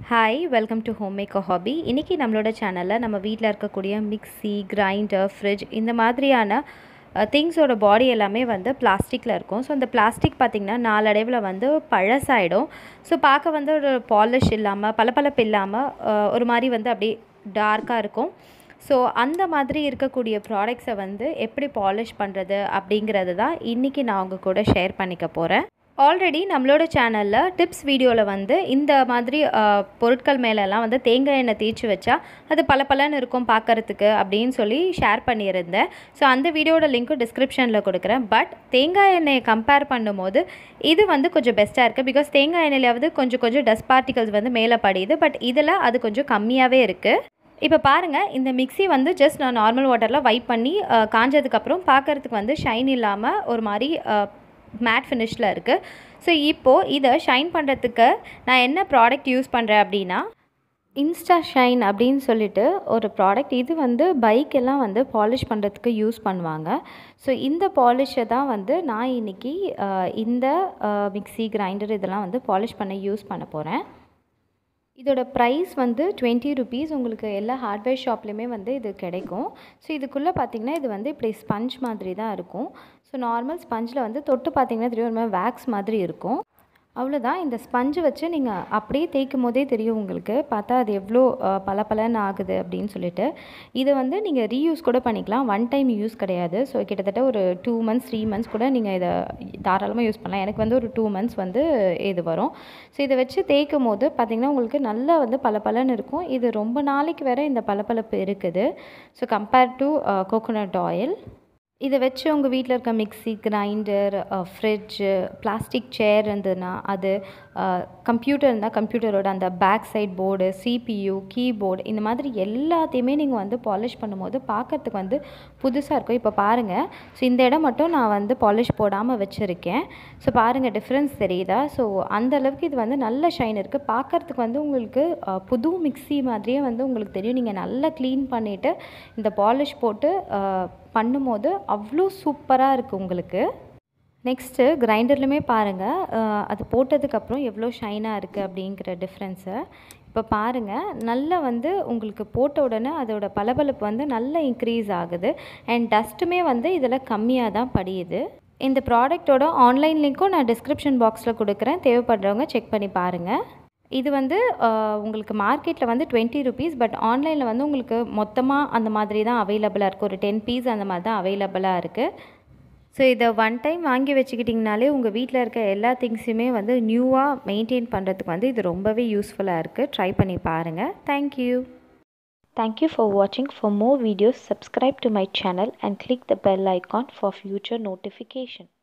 Hi, welcome to Homemaker Hobby. இன்னைக்கு நம்மளோட சேனல்ல நம்ம வீட்ல இருக்கக்கூடிய மிக்ஸி, கிரைண்டர், ஃப்ரிட்ஜ் இந்த மாதிரியான திங்ஸோட பாடி எல்லாமே வந்து பிளாஸ்டிக்கில் இருக்கும். ஸோ அந்த பிளாஸ்டிக் பார்த்திங்கன்னா நாளடைவில் வந்து பழசாயிடும். ஸோ பார்க்க வந்து ஒரு பாலிஷ் இல்லாமல் பளபளப்பு இல்லாமல் ஒரு மாதிரி வந்து அப்படியே டார்க்காக இருக்கும். ஸோ அந்த மாதிரி இருக்கக்கூடிய ப்ராடக்ட்ஸை வந்து எப்படி பாலிஷ் பண்ணுறது அப்படிங்கிறது தான் இன்றைக்கி நான் உங்கள் கூட ஷேர் பண்ணிக்க போகிறேன். ஆல்ரெடி நம்மளோட சேனலில் டிப்ஸ் வீடியோவில் வந்து இந்த மாதிரி பொருட்கள் மேலெல்லாம் வந்து தேங்காய் எண்ணெய் தேய்ச்சி வச்சா அது பளபளன்னு இருக்கும் பார்க்குறதுக்கு அப்படின்னு சொல்லி ஷேர் பண்ணியிருந்தேன். ஸோ அந்த வீடியோட லிங்க்கும் டிஸ்கிரிப்ஷனில் கொடுக்குறேன். பட் தேங்காய் எண்ணெயை கம்பேர் பண்ணும்போது இது வந்து கொஞ்சம் பெஸ்ட்டாக இருக்குது. பிகாஸ் தேங்காய் எண்ணெயில் கொஞ்சம் டஸ்ட் பார்ட்டிகல்ஸ் வந்து மேலே படியுது. பட் இதில் அது கொஞ்சம் கம்மியாகவே இருக்குது. இப்போ பாருங்கள், இந்த மிக்ஸி வந்து ஜஸ்ட் நான் நார்மல் வாட்டரில் வைப் பண்ணி காஞ்சதுக்கப்புறம் பார்க்குறதுக்கு வந்து ஷைன் இல்லாமல் ஒரு மாதிரி மேட் ஃபினிஷில் இருக்குது. ஸோ இப்போது இதை ஷைன் பண்ணுறதுக்கு நான் என்ன ப்ராடக்ட் யூஸ் பண்ணுறேன் அப்படின்னா இன்ஸ்டா ஷைன் அப்படின்னு சொல்லிட்டு ஒரு ப்ராடக்ட். இது வந்து பைக்கெல்லாம் வந்து பாலிஷ் பண்ணுறதுக்கு யூஸ் பண்ணுவாங்க. ஸோ இந்த பாலிஷை தான் வந்து நான் இன்றைக்கி இந்த மிக்ஸி, கிரைண்டர் இதெல்லாம் வந்து பாலிஷ் பண்ண யூஸ் பண்ண போகிறேன். இதோட ப்ரைஸ் வந்து 20 rupees. உங்களுக்கு எல்லா ஹார்ட்வேர் ஷாப்லேயுமே வந்து இது கிடைக்கும். ஸோ இதுக்குள்ளே பார்த்திங்கன்னா இது வந்து இப்படி ஸ்பஞ்ச் மாதிரி தான் இருக்கும். ஸோ நார்மல் ஸ்பஞ்சில் வந்து தொட்டு பார்த்திங்கன்னா தெரியும், ஒரு மாதிரி வேக்ஸ் மாதிரி இருக்கும். அவ்வளோதான். இந்த ஸ்பஞ்சு வச்சு நீங்கள் அப்படியே தேய்க்கும் போதே தெரியும் உங்களுக்கு, பார்த்தா அது எவ்வளோ பளபளன்னு ஆகுது அப்படின்னு சொல்லிட்டு. இதை வந்து நீங்கள் ரீயூஸ் கூட பண்ணிக்கலாம், ஒன் டைம் யூஸ் கிடையாது. ஸோ கிட்டத்தட்ட ஒரு 2 months 3 months கூட நீங்கள் இதை தாராளமாக யூஸ் பண்ணலாம். எனக்கு வந்து ஒரு 2 months வந்து இது வரும். ஸோ இதை வச்சு தேய்க்கும் போது பார்த்திங்கன்னா உங்களுக்கு நல்லா வந்து பளபளன்னு இருக்கும். இது ரொம்ப நாளைக்கு வேறு இந்த பளபளப்பு இருக்குது. So compare to coconut oil. இதை வச்சு உங்கள் வீட்டில் இருக்க mixie, grinder, fridge, plastic chair இருந்ததுன்னா அது, கம்ப்யூட்டர் இருந்தால் கம்ப்யூட்டரோட அந்த back side board, CPU, keyboard இந்த மாதிரி எல்லாத்தையுமே நீங்கள் வந்து பாலிஷ் பண்ணும்போது பார்க்குறதுக்கு வந்து புதுசாக இருக்கும். இப்போ பாருங்கள், ஸோ இந்த இடம் மட்டும் நான் வந்து பாலிஷ் போடாமல் வச்சுருக்கேன். ஸோ பாருங்கள், டிஃப்ரென்ஸ் தெரியுதா? ஸோ அந்தளவுக்கு இது வந்து நல்ல ஷைன் இருக்குது. பார்க்குறதுக்கு வந்து உங்களுக்கு புது மிக்ஸி மாதிரியே வந்து உங்களுக்கு தெரியும். நீங்கள் நல்லா க்ளீன் பண்ணிவிட்டு இந்த பாலிஷ் போட்டு பண்ணும்போது அவ்வளோ சூப்பராக இருக்குது உங்களுக்கு. நெக்ஸ்ட்டு கிரைண்டர்லையுமே பாருங்கள், அது போட்டதுக்கப்புறம் எவ்வளோ ஷைனாக இருக்குது அப்படிங்கிற டிஃப்ரென்ஸை. இப்போ பாருங்கள், நல்லா வந்து உங்களுக்கு போட்ட உடனே அதோட பளபளப்பு வந்து நல்லா இன்க்ரீஸ் ஆகுது. அண்ட் டஸ்ட்டுமே வந்து இதில் கம்மியாக தான் படியுது. இந்த ப்ராடக்டோட ஆன்லைன் லிங்க்கும் நான் டிஸ்கிரிப்ஷன் பாக்ஸில் கொடுக்குறேன், தேவைப்படுறவங்க செக் பண்ணி பாருங்கள். இது வந்து உங்களுக்கு மார்க்கெட்டில் வந்து 20 rupees. பட் ஆன்லைனில் வந்து உங்களுக்கு மொத்தமாக அந்த மாதிரி தான் அவைலபிளாக இருக்குது. ஒரு 10 piece அந்த மாதிரி தான் அவைலபிளாக இருக்குது. ஸோ இதை ஒன் டைம் வாங்கி வச்சுக்கிட்டிங்கனாலே உங்கள் வீட்டில் இருக்க எல்லா திங்ஸுமே வந்து நியூவாக மெயின்டைன் பண்ணுறதுக்கு வந்து இது ரொம்பவே யூஸ்ஃபுல்லாக இருக்குது. ட்ரை பண்ணி பாருங்கள். Thank you. Thank you for watching. For more videos, subscribe to my channel and click the bell icon for future notification.